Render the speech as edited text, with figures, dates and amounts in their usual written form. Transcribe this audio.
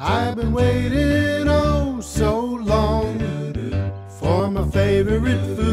I've been waiting oh so long for my favorite food.